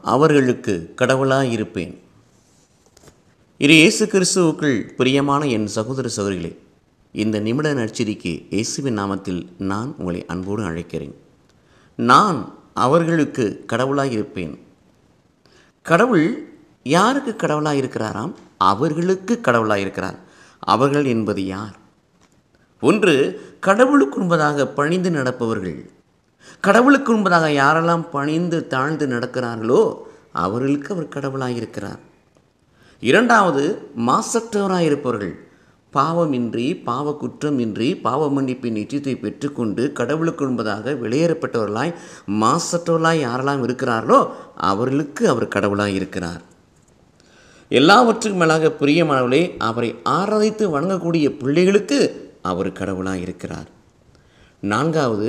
அவர்களுக்கு கடவுளாயிருப்பேன். இது இயேசு கிறிஸ்துவுக்குள் பிரியமான என் சகோதர சகோதரிகளே, இந்த நிமிட நற்செய்திக்கு இயேசுவின் நாமத்தில் நான் உங்களை அன்போடு அழைக்கிறேன். நான் அவர்களுக்கு கடவுளாயிருப்பேன். கடவுள் யாருக்கு கடவுளாயிருக்கிறாராம்? அவர்களுக்கு கடவுளாயிருக்கிறார். அவர்கள் என்பது யார்? ஒன்று, கடவுளுக்கு முன்பதாக பணிந்து நடப்பவர்கள். கடவுளுக்கு முன்பதாக யாரெல்லாம் பணிந்து தாழ்ந்து நடக்கிறார்களோ அவர்களுக்கு அவர் கடவுளாயிருக்கிறார். இரண்டாவது, மாசற்றவராயிருப்பவர்கள். பாவமின்றி, பாவ குற்றமின்றி, பாவ மன்னிப்பின் நிச்சயத்தை பெற்றுக்கொண்டு கடவுளுக்கு முன்பதாக வெளியேறப்பட்டவர்களாய், மாசற்றவர்களாய் யாரெல்லாம் இருக்கிறார்களோ அவர்களுக்கு அவர் கடவுளாயிருக்கிறார். எல்லாவற்றுக்கும் மேலாக பிரியமானவர்களே, அவரை ஆராதித்து வணங்கக்கூடிய பிள்ளைகளுக்கு அவர் கடவுளாயிருக்கிறார். நான்காவது,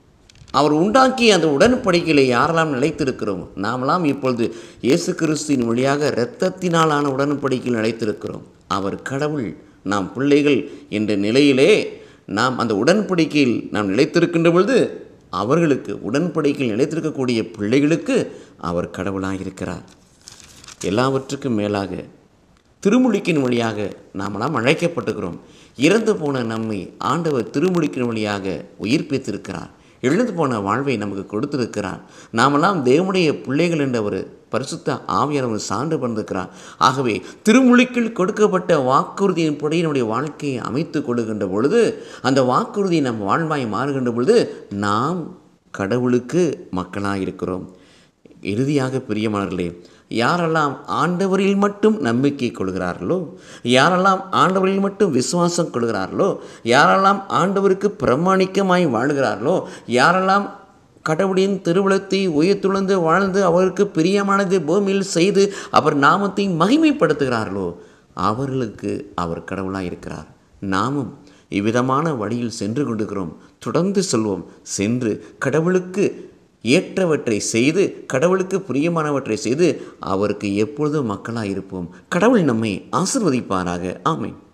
அவர் உண்டாக்கிய அந்த உடன்படிக்கையிலே யாரெல்லாம் நிலைத்திருக்கிறோம், நாமெல்லாம் இப்பொழுது இயேசு கிறிஸ்துவின் வழியாக இரத்தத்தினாலான உடன்படிக்கையில் நிலைத்திருக்கிறோம். அவர் கடவுள், நாம் பிள்ளைகள் என்ற நிலையிலே நாம் அந்த உடன்படிக்கையில் நாம் நிலைத்திருக்கின்ற பொழுது அவர்களுக்கு, உடன்படிக்கையில் நிலைத்திருக்கக்கூடிய பிள்ளைகளுக்கு அவர் கடவுளாயிருக்கிறார். எல்லாவற்றுக்கும் மேலாக திருமுழுக்கின் வழியாக நாமெல்லாம் அழைக்கப்பட்டிருக்கிறோம். இறந்து போன நம்மை ஆண்டவர் திருமுழுக்கின் வழியாக உயிர்ப்பித்திருக்கிறார். எழுந்து போன வாழ்வை நமக்கு கொடுத்திருக்கிறார். நாமெல்லாம் தேவனுடைய பிள்ளைகள் என்ற ஒரு பரிசுத்த ஆவியானவர் சான்று பண்ணிருக்கிறார். ஆகவே திருமுழுக்கில் கொடுக்கப்பட்ட வாக்குறுதியின்படி நம்முடைய வாழ்க்கையை அமைத்து கொடுக்கின்ற பொழுது, அந்த வாக்குறுதி நம் வாழ்வாய் மாறுகின்ற பொழுது நாம் கடவுளுக்கு மக்களாக இருக்கிறோம். இறுதியாக பிரியமானவர்களே, யாரெல்லாம் ஆண்டவரில் மட்டும் நம்பிக்கை கொள்கிறார்களோ, யாரெல்லாம் ஆண்டவரில் மட்டும் விசுவாசம் கொள்கிறார்களோ, யாரெல்லாம் ஆண்டவருக்கு பிரமாணிக்கமாய் வாழ்கிறார்களோ, யாரெல்லாம் கடவுளின் திருவுளத்தை உயர்த்துழந்து வாழ்ந்து அவருக்கு பிரியமானது பூமியில் செய்து அவர் நாமத்தை மகிமைப்படுத்துகிறார்களோ அவர்களுக்கு அவர் கடவுளாக இருக்கிறார். நாமும் இவ்விதமான வழியில் சென்று கொண்டிருக்கிறோம். தொடர்ந்து செல்வோம். சென்று கடவுளுக்கு ஏற்றவற்றை செய்து, கடவுளுக்கு பிரியமானவற்றை செய்து அவருக்கு எப்பொழுதும் மக்களாக இருப்போம். கடவுள் நம்மை ஆசீர்வதிப்பாராக. ஆமென்.